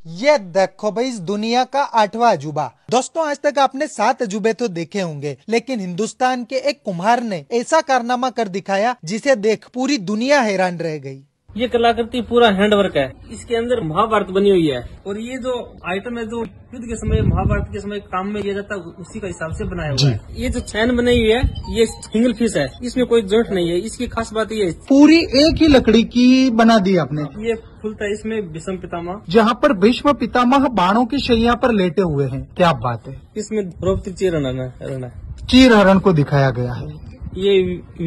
ये देखो भाई इस दुनिया का 8वां अजूबा। दोस्तों आज तक आपने 7 अजूबे तो देखे होंगे, लेकिन हिंदुस्तान के एक कुम्हार ने ऐसा कारनामा कर दिखाया जिसे देख पूरी दुनिया हैरान रह गई। ये कलाकृति पूरा हैंडवर्क है। इसके अंदर महाभारत बनी हुई है और ये जो आइटम है जो युद्ध के समय महाभारत के समय काम में लिया जाता है उसी का हिसाब से बनाया हुआ है। ये जो चैन बनाई हुई है ये सिंगल पीस है, इसमें कोई जॉइंट नहीं है। इसकी खास बात ये है पूरी एक ही लकड़ी की बना दी आपने। ये खुलता है, इसमें भीष्म पितामह जहाँ पर भीष्म पितामह बाणों की शैया पर लेटे हुए हैं। क्या बात है। इसमें द्रौपदी चीर हरण चीर हरण को दिखाया गया है। ये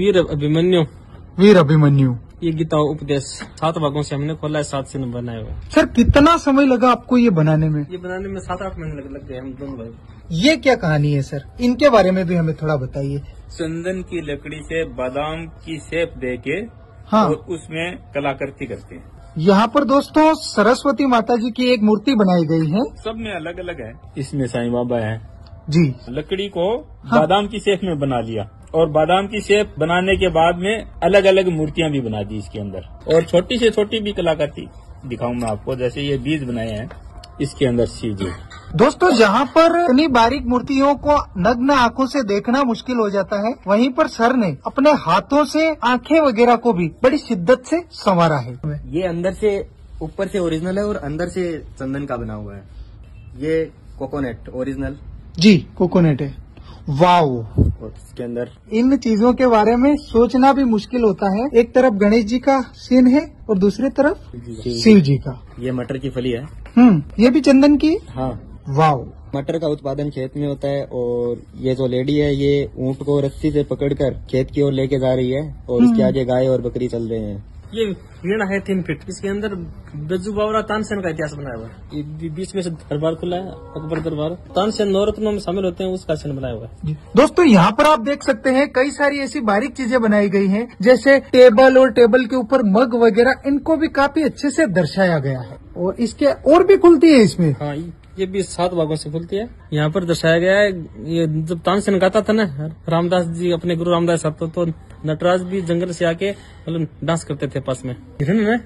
वीर अभिमन्यु ये गीता उपदेश 7 भागों से हमने खोला है, 7 सीन बनाए हुए। सर कितना समय लगा आपको ये बनाने में? ये बनाने में 7-8 महीने लग गए हम दोनों भाई। ये क्या कहानी है सर, इनके बारे में भी हमें थोड़ा बताइए। चंदन की लकड़ी से बादाम की शेप देके हाँ, और उसमें कलाकृति करते हैं। यहाँ पर दोस्तों सरस्वती माता जी की एक मूर्ति बनाई गई है। सब में अलग अलग है। इसमें साईं बाबा है जी। लकड़ी को हाँ, बादाम की शेप में बना लिया और बादाम की शेप बनाने के बाद में अलग अलग मूर्तियां भी बना दी इसके अंदर। और छोटी से छोटी भी कलाकृति दिखाऊं मैं आपको, जैसे ये बीज बनाए हैं इसके अंदर शिव जी। दोस्तों जहाँ पर इतनी बारीक मूर्तियों को नग्न आंखों से देखना मुश्किल हो जाता है, वहीं पर सर ने अपने हाथों से आंखें वगैरह को भी बड़ी शिद्दत से संवारा है। ये अंदर से ऊपर से ओरिजिनल है और अंदर से चंदन का बना हुआ है। ये कोकोनट ओरिजिनल जी कोकोनट है। वाओ। और इसके अंदर इन चीजों के बारे में सोचना भी मुश्किल होता है। एक तरफ गणेश जी का सीन है और दूसरी तरफ शिव जी का। ये मटर की फली है। ये भी चंदन की। हाँ। वाओ। मटर का उत्पादन खेत में होता है और ये जो लेडी है ये ऊंट को रस्सी से पकड़कर खेत की ओर लेके जा रही है और इसके आगे गाय और बकरी चल रहे हैं। ये वीणा है 3 फीट। इसके अंदर बेजू बावरा तानसेन का इतिहास बनाया हुआ है। ये बीच में से दरबार खुला है, अकबर दरबार। तानसेन नवरत्नों में शामिल होते हैं, उसका सेन बनाया हुआ है। दोस्तों यहाँ पर आप देख सकते हैं कई सारी ऐसी बारीक चीजें बनाई गई हैं, जैसे टेबल और टेबल के ऊपर मग वगैरह, इनको भी काफी अच्छे से दर्शाया गया है। और इसके और भी खुलती है इसमें। हाँ, ये भी 7 भागों से खुलती है। यहाँ पर दर्शाया गया है ये जब तानसेन गाता था ना रामदास जी, अपने गुरु रामदास साहब, तो नटराज भी जंगल से आके मतलब डांस करते थे पास में। हिरण है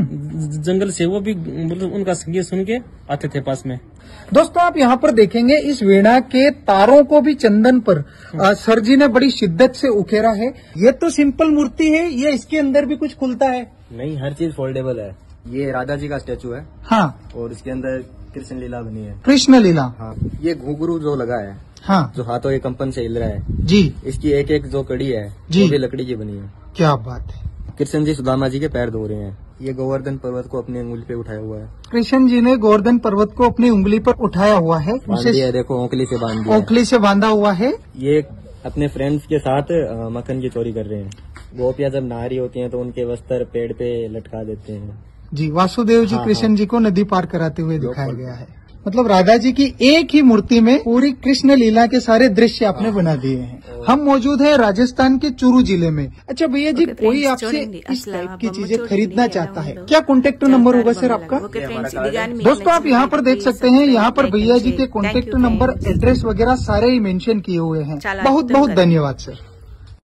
जंगल से, वो भी मतलब उनका संगीत सुन के आते थे पास में। दोस्तों आप यहाँ पर देखेंगे इस वीणा के तारों को भी चंदन पर सर जी ने बड़ी शिद्दत से उकेरा है। ये तो सिंपल मूर्ति है, ये इसके अंदर भी कुछ खुलता है? नहीं, हर चीज फोल्डेबल है। ये राधा जी का स्टेचू है। हाँ। और इसके अंदर कृष्ण लीला बनी है। कृष्ण लीला। हाँ। ये घुंघरू जो लगा है, हाँ, जो हाथों के कंपन से हिल रहा है जी, इसकी एक एक जो कड़ी है जी, वो भी लकड़ी की बनी है। क्या बात है। कृष्ण जी सुदामा जी के पैर धो रहे हैं। ये गोवर्धन पर्वत को अपनी उंगली पे उठाया हुआ है। कृष्ण जी ने गोवर्धन पर्वत को अपनी उंगली पर उठाया हुआ है। बांध दिया है, देखो ओंकली से बांध दिया है। ओंकली से बांधा हुआ है। ये अपने फ्रेंड्स के साथ मक्खन की चोरी कर रहे हैं। गोपियां जब नहा रही होती हैं तो उनके वस्त्र पेड़ पे लटका देते हैं। जी, वासुदेव जी हाँ, कृष्ण जी को नदी पार कराते हुए दिखाया गया है। मतलब राधा जी की एक ही मूर्ति में पूरी कृष्ण लीला के सारे दृश्य आपने बना दिए हैं। हम मौजूद हैं राजस्थान के चूरू जिले में। अच्छा भैया जी, कोई आपसे इस टाइप की चीजें खरीदना चाहता है, क्या कॉन्टेक्ट नंबर होगा सर आपका? दोस्तों आप यहाँ पर देख सकते हैं, यहाँ पर भैया जी के कॉन्टेक्ट नंबर, एड्रेस वगैरह सारे ही मेंशन किए हुए हैं। बहुत बहुत धन्यवाद सर।